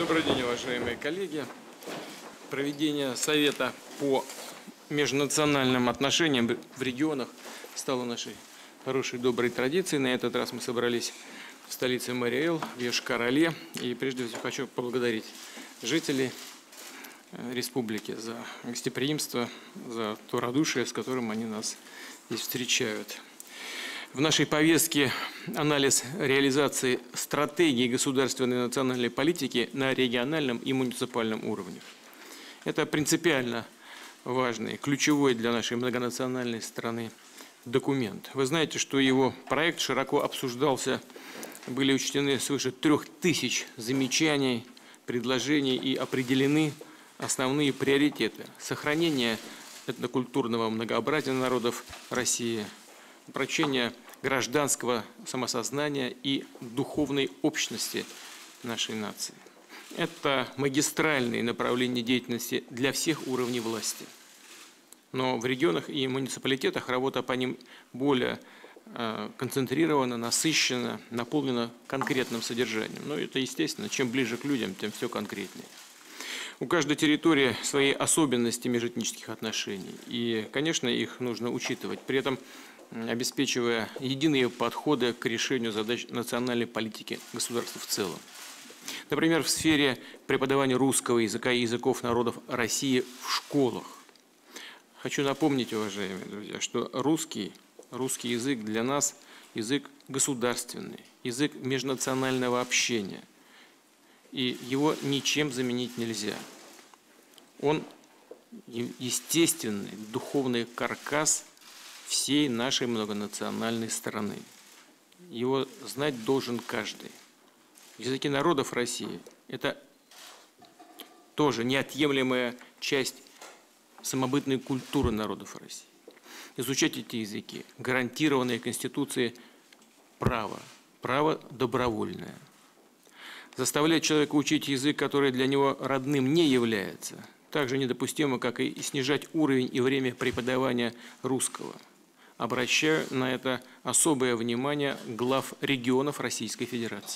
Добрый день, уважаемые коллеги. Проведение Совета по межнациональным отношениям в регионах стало нашей хорошей, доброй традицией. На этот раз мы собрались в столице Марий Эл, в Йошкар-Оле. И прежде всего хочу поблагодарить жителей республики за гостеприимство, за то радушие, с которым они нас здесь встречают. В нашей повестке анализ реализации стратегии государственной и национальной политики на региональном и муниципальном уровнях. Это принципиально важный, ключевой для нашей многонациональной страны документ. Вы знаете, что его проект широко обсуждался, были учтены свыше 3000 замечаний, предложений и определены основные приоритеты: сохранение этнокультурного многообразия народов России, упрочение гражданского самосознания и духовной общности нашей нации. Это магистральные направления деятельности для всех уровней власти. Но в регионах и муниципалитетах работа по ним более концентрирована, насыщена, наполнена конкретным содержанием. Но это естественно, чем ближе к людям, тем все конкретнее. У каждой территории свои особенности межэтнических отношений, и, конечно, их нужно учитывать, при этом обеспечивая единые подходы к решению задач национальной политики государства в целом. Например, в сфере преподавания русского языка и языков народов России в школах. Хочу напомнить, уважаемые друзья, что русский язык для нас язык государственный, язык межнационального общения. И его ничем заменить нельзя. Он естественный духовный каркас всей нашей многонациональной страны. Его знать должен каждый. Языки народов России – это тоже неотъемлемая часть самобытной культуры народов России. Изучать эти языки – гарантированное Конституцией право добровольное. Заставлять человека учить язык, который для него родным не является, также недопустимо, как и снижать уровень и время преподавания русского. Обращаю на это особое внимание глав регионов Российской Федерации.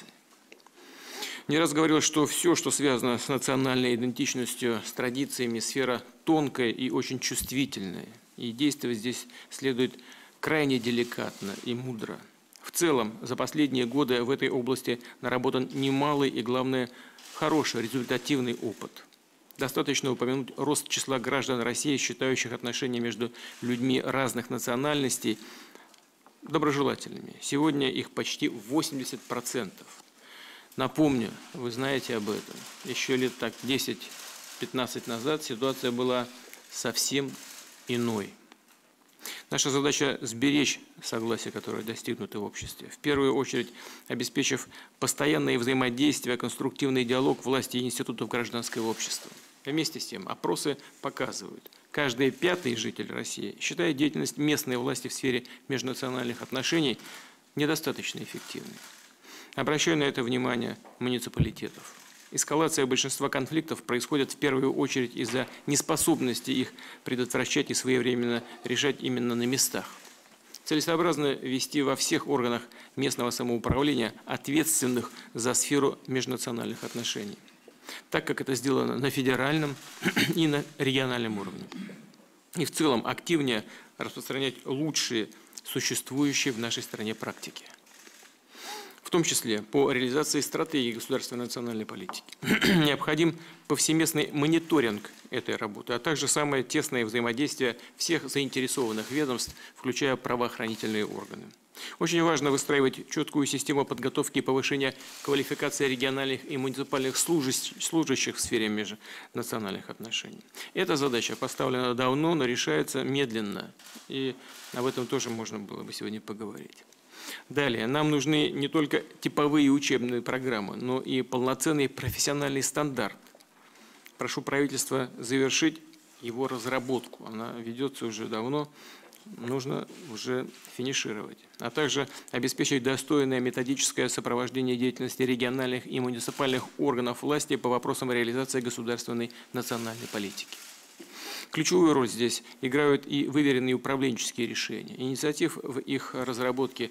Не раз говорил, что все, что связано с национальной идентичностью, с традициями, сфера тонкая и очень чувствительная. И действовать здесь следует крайне деликатно и мудро. В целом, за последние годы в этой области наработан немалый и, главное, хороший, результативный опыт. Достаточно упомянуть рост числа граждан России, считающих отношения между людьми разных национальностей доброжелательными. Сегодня их почти 80%. Напомню, вы знаете об этом, еще лет так 10-15 назад ситуация была совсем иной. Наша задача – сберечь согласие, которое достигнуто в обществе. В первую очередь, обеспечив постоянное взаимодействие, конструктивный диалог власти и институтов гражданского общества. Вместе с тем, опросы показывают, каждый пятый житель России считает деятельность местной власти в сфере межнациональных отношений недостаточно эффективной. Обращаю на это внимание муниципалитетов. Эскалация большинства конфликтов происходит в первую очередь из-за неспособности их предотвращать и своевременно решать именно на местах. Целесообразно вести во всех органах местного самоуправления ответственных за сферу межнациональных отношений, так как это сделано на федеральном и на региональном уровне. И в целом активнее распространять лучшие существующие в нашей стране практики, в том числе по реализации стратегии государственной национальной политики. Необходим повсеместный мониторинг этой работы, а также самое тесное взаимодействие всех заинтересованных ведомств, включая правоохранительные органы. Очень важно выстраивать четкую систему подготовки и повышения квалификации региональных и муниципальных служащих в сфере межнациональных отношений. Эта задача поставлена давно, но решается медленно, и об этом тоже можно было бы сегодня поговорить. Далее, нам нужны не только типовые учебные программы, но и полноценный профессиональный стандарт. Прошу правительства завершить его разработку. Она ведется уже давно, нужно уже финишировать. А также обеспечить достойное методическое сопровождение деятельности региональных и муниципальных органов власти по вопросам реализации государственной национальной политики. Ключевую роль здесь играют и выверенные управленческие решения. Инициатив в их разработке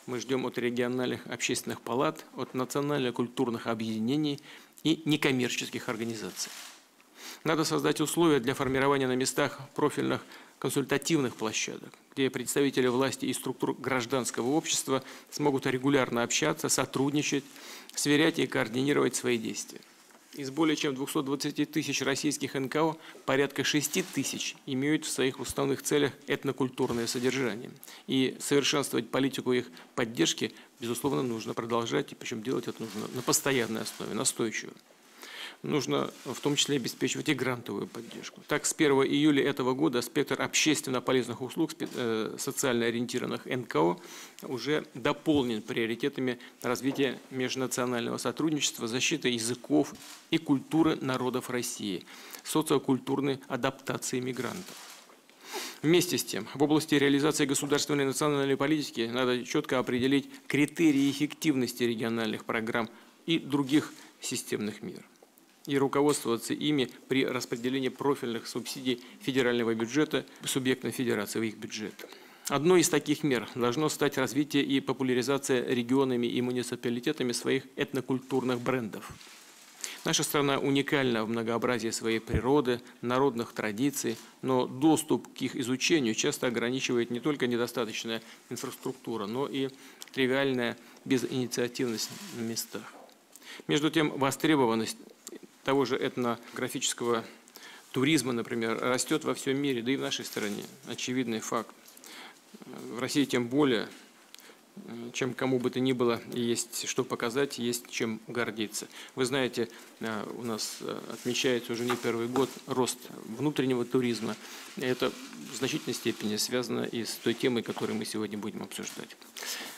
мы ждем от региональных общественных палат, от национально-культурных объединений и некоммерческих организаций. Надо создать условия для формирования на местах профильных консультативных площадок, где представители власти и структур гражданского общества смогут регулярно общаться, сотрудничать, сверять и координировать свои действия. Из более чем 220 тысяч российских НКО порядка 6 тысяч имеют в своих уставных целях этнокультурное содержание. И совершенствовать политику их поддержки, безусловно, нужно продолжать, и причем делать это нужно на постоянной основе, настойчиво. Нужно в том числе обеспечивать и грантовую поддержку. Так, с 1 июля этого года спектр общественно полезных услуг социально ориентированных НКО уже дополнен приоритетами развития межнационального сотрудничества, защиты языков и культуры народов России, социокультурной адаптации мигрантов. Вместе с тем, в области реализации государственной и национальной политики надо четко определить критерии эффективности региональных программ и других системных мер и руководствоваться ими при распределении профильных субсидий федерального бюджета субъектам федерации в их бюджет. Одной из таких мер должно стать развитие и популяризация регионами и муниципалитетами своих этнокультурных брендов. Наша страна уникальна в многообразии своей природы, народных традиций, но доступ к их изучению часто ограничивает не только недостаточная инфраструктура, но и тривиальная безинициативность на местах. Между тем, востребованность того же этнографического туризма, например, растет во всем мире, да и в нашей стране. Очевидный факт. В России тем более, чем кому бы то ни было, есть что показать, есть чем гордиться. Вы знаете, у нас отмечается уже не первый год рост внутреннего туризма. И это в значительной степени связано и с той темой, которую мы сегодня будем обсуждать.